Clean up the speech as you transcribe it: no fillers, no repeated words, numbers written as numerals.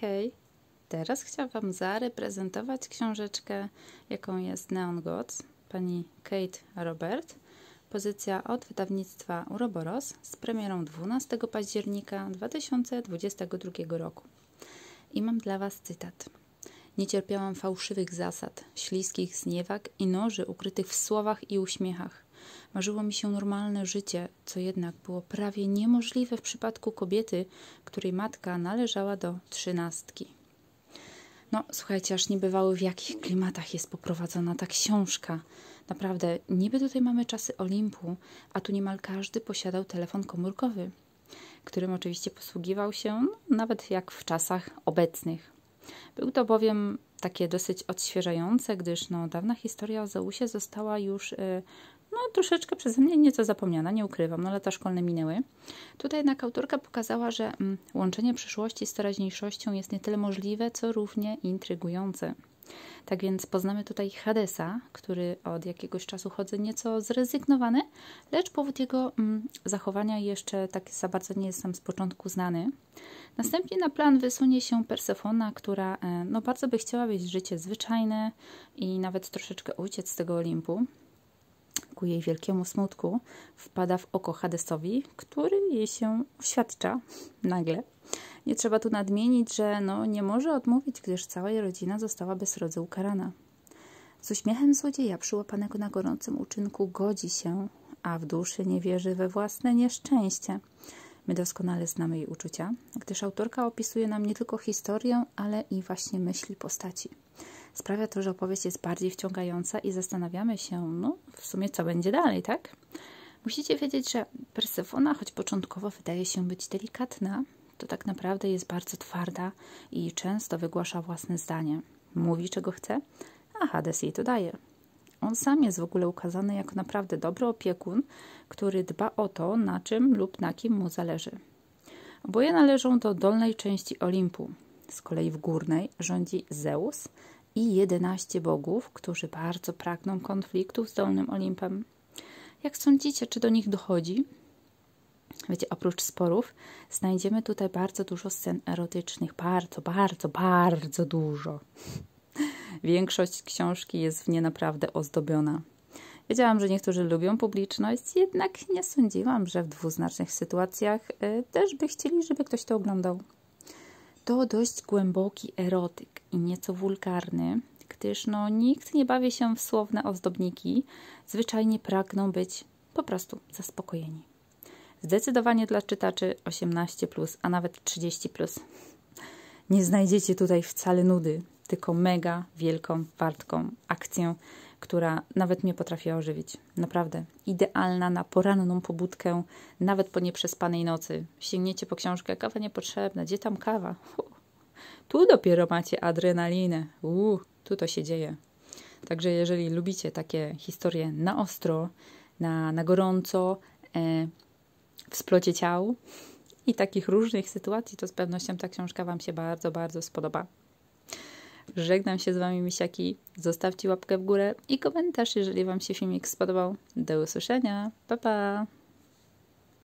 Hej! Teraz chciałam Wam zareprezentować książeczkę, jaką jest Neon Gods, pani Kate Robert. Pozycja od wydawnictwa Uroboros z premierą 12 października 2022 roku. I mam dla Was cytat. Nie cierpiałam fałszywych zasad, śliskich zniewag i noży ukrytych w słowach i uśmiechach. Marzyło mi się normalne życie, co jednak było prawie niemożliwe w przypadku kobiety, której matka należała do 13. No, słuchajcie, aż niebywały w jakich klimatach jest poprowadzona ta książka. Naprawdę, niby tutaj mamy czasy Olimpu, a tu niemal każdy posiadał telefon komórkowy, którym oczywiście posługiwał się nawet jak w czasach obecnych. Był to bowiem takie dosyć odświeżające, gdyż dawna historia o Zeusie została już troszeczkę przeze mnie nieco zapomniana, nie ukrywam, lata szkolne minęły. Tutaj jednak autorka pokazała, że łączenie przyszłości z teraźniejszością jest nie tyle możliwe, co równie intrygujące. Tak więc poznamy tutaj Hadesa, który od jakiegoś czasu chodzi nieco zrezygnowany, lecz powód jego zachowania jeszcze tak za bardzo nie jest nam z początku znany. Następnie na plan wysunie się Persefona, która bardzo by chciała mieć życie zwyczajne i nawet troszeczkę uciec z tego Olimpu. Ku jej wielkiemu smutku wpada w oko Hadesowi, który jej się oświadcza nagle. Nie trzeba tu nadmienić, że nie może odmówić, gdyż cała jej rodzina została bez rodzy ukarana. Z uśmiechem złodzieja przyłapanego na gorącym uczynku godzi się, a w duszy nie wierzy we własne nieszczęście. My doskonale znamy jej uczucia, gdyż autorka opisuje nam nie tylko historię, ale i właśnie myśli postaci. Sprawia to, że opowieść jest bardziej wciągająca i zastanawiamy się, w sumie co będzie dalej, tak? Musicie wiedzieć, że Persefona, choć początkowo wydaje się być delikatna, to tak naprawdę jest bardzo twarda i często wygłasza własne zdanie. Mówi, czego chce, a Hades jej to daje. On sam jest w ogóle ukazany jako naprawdę dobry opiekun, który dba o to, na czym lub na kim mu zależy. Oboje należą do dolnej części Olimpu. Z kolei w górnej rządzi Zeus i 11 bogów, którzy bardzo pragną konfliktów z dolnym Olimpem. Jak sądzicie, czy do nich dochodzi? Wiecie, oprócz sporów znajdziemy tutaj bardzo dużo scen erotycznych. Bardzo dużo. Większość książki jest w nie naprawdę ozdobiona. Wiedziałam, że niektórzy lubią publiczność, jednak nie sądziłam, że w dwuznacznych sytuacjach też by chcieli, żeby ktoś to oglądał. To dość głęboki erotyk i nieco wulgarny, gdyż nikt nie bawi się w słowne ozdobniki, zwyczajnie pragną być po prostu zaspokojeni. Zdecydowanie dla czytaczy 18+, a nawet 30+. Nie znajdziecie tutaj wcale nudy, tylko mega wielką, wartką akcję, która nawet mnie potrafi ożywić. Naprawdę. Idealna na poranną pobudkę, nawet po nieprzespanej nocy. Sięgniecie po książkę, kawa niepotrzebna. Gdzie tam kawa? Tu dopiero macie adrenalinę. Tu to się dzieje. Także jeżeli lubicie takie historie na ostro, na gorąco, w splocie ciał i takich różnych sytuacji, to z pewnością ta książka Wam się bardzo spodoba. Żegnam się z Wami, misiaki. Zostawcie łapkę w górę i komentarz, jeżeli Wam się filmik spodobał. Do usłyszenia. Pa, pa!